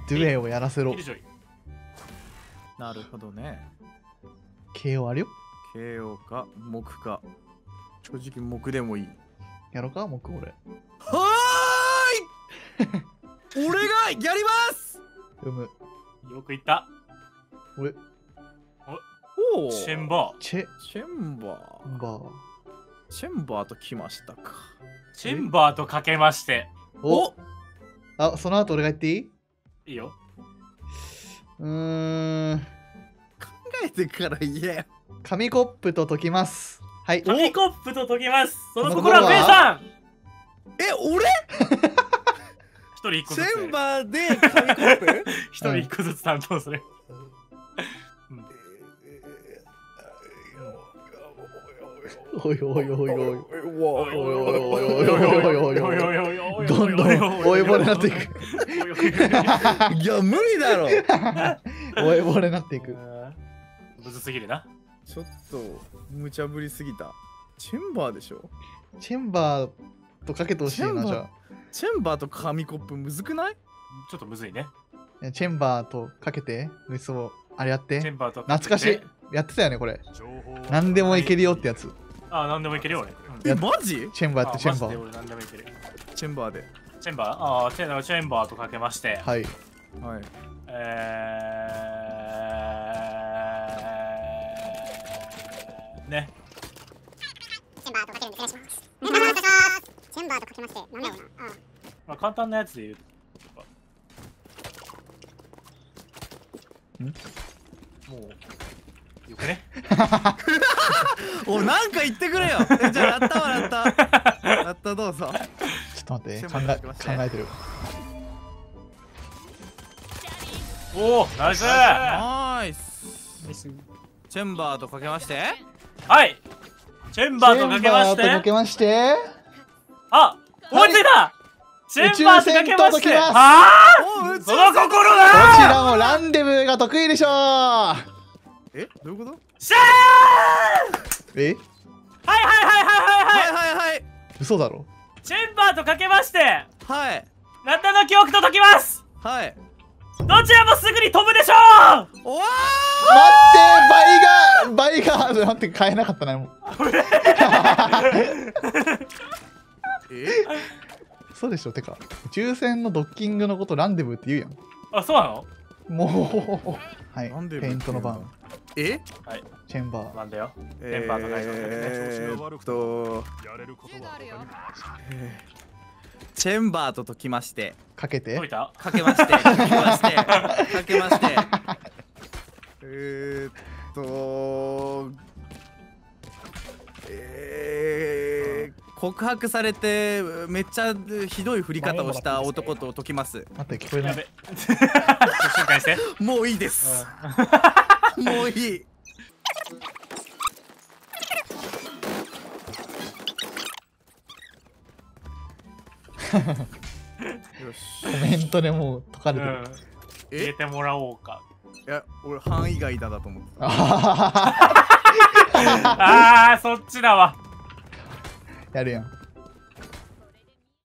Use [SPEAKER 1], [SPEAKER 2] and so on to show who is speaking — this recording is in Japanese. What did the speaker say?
[SPEAKER 1] ドゥエをやらせろ。
[SPEAKER 2] なるほどね。
[SPEAKER 1] KO あるよ。
[SPEAKER 2] KO か木か。正直木でもいい。
[SPEAKER 1] やろうか木俺。
[SPEAKER 2] はーい俺がやります。
[SPEAKER 1] む。
[SPEAKER 3] よくいった。
[SPEAKER 1] 俺。
[SPEAKER 2] おお。
[SPEAKER 3] チェンバー。
[SPEAKER 2] チェンバー。
[SPEAKER 1] バー。
[SPEAKER 2] チェンバーときましたか。
[SPEAKER 3] チェンバーとかけまして。
[SPEAKER 1] お。あ、その後俺が言っていい？
[SPEAKER 3] いいよ。
[SPEAKER 2] 考えてから言えよ。
[SPEAKER 1] 紙コップと解きます。はい。
[SPEAKER 3] 紙コップと解きます。その心はペイさん。
[SPEAKER 2] 俺
[SPEAKER 3] 一人一個ずつ。
[SPEAKER 2] チェンバーで紙コップ
[SPEAKER 3] 一人一個ずつ担当する。
[SPEAKER 1] おいおいおいおい。
[SPEAKER 2] おいおいおい
[SPEAKER 1] おいおいおい。どんどん追いぼれになっていく。
[SPEAKER 2] いや無理だろ。
[SPEAKER 1] 追いぼれになっていく。
[SPEAKER 3] むずすぎるな。
[SPEAKER 2] ちょっと無茶ぶりすぎた。チェンバーでしょ。
[SPEAKER 1] チェンバーとかけてほしいな。じゃあ
[SPEAKER 2] チェンバーと紙コップむずくない？
[SPEAKER 3] ちょっとむずいね。
[SPEAKER 1] チェンバーとかけてそうあれやって。
[SPEAKER 3] チェンバーと
[SPEAKER 1] 懐かしい。やってたよねこれ。何でもいけるよってやつ。
[SPEAKER 3] あ、何でもいけるよ俺。
[SPEAKER 2] マジ？
[SPEAKER 1] チェンバーやってチェンバー。
[SPEAKER 3] 何でもいける。
[SPEAKER 2] チェンバーで。
[SPEAKER 3] チェンバー？ああ、チェンバーとかけまして。
[SPEAKER 1] はい。
[SPEAKER 2] はい。
[SPEAKER 3] ね。
[SPEAKER 4] チェンバーとかけるんでお願いします。お願いします。チェンバーとかけまして、なんだろうな。
[SPEAKER 3] まあ簡単なやつで言うと。もうよくね。
[SPEAKER 2] お、なんか言ってくれよ。じゃあやったわ、やった。やったどうぞ。
[SPEAKER 1] ちょっと待って、考えてる。
[SPEAKER 3] おお、ナイス。
[SPEAKER 2] ナイス。チェンバーとかけまして。
[SPEAKER 3] はい。チェンバーとかけまして。
[SPEAKER 1] かけまして。
[SPEAKER 3] あ、思いついた。チェンバーとかけまして。あ
[SPEAKER 2] あ、
[SPEAKER 3] その心だ。
[SPEAKER 1] こちらもランデブーが得意でしょう。
[SPEAKER 2] え、どういうこと？
[SPEAKER 3] シャー。
[SPEAKER 1] え？
[SPEAKER 3] はいはいはいはい
[SPEAKER 2] はいはいはい。
[SPEAKER 1] 嘘だろ。
[SPEAKER 3] チェンバーとかけまして。
[SPEAKER 2] はい。
[SPEAKER 3] ナタの記憶と解きます。
[SPEAKER 2] はい。
[SPEAKER 3] どちらもすぐに飛ぶでしょう。
[SPEAKER 2] おわ
[SPEAKER 1] ー。待って、倍が待って買えなかったなもう。そうでしょ。てか宇宙船のドッキングのことランデブーって言うやん。
[SPEAKER 3] あ、そうなの？
[SPEAKER 1] もうはいペイントの番。
[SPEAKER 3] え？はい。
[SPEAKER 1] チェンバー。
[SPEAKER 3] なんだよ。チェンバーとか
[SPEAKER 2] チェンバーと解きまして。
[SPEAKER 1] かけて。
[SPEAKER 2] かけまして。かけまして。かけまして。告白されてめっちゃひどい振り方をした男と解きます。
[SPEAKER 1] 待って聞こえない。
[SPEAKER 3] 静かにして。
[SPEAKER 2] もういいです。もういい。
[SPEAKER 1] よし。コメントでもう解かれてる。
[SPEAKER 3] 入れてもらおうか。
[SPEAKER 2] いや、俺範囲外だと思ってた。
[SPEAKER 3] ああ、そっちだわ。
[SPEAKER 1] やるやん。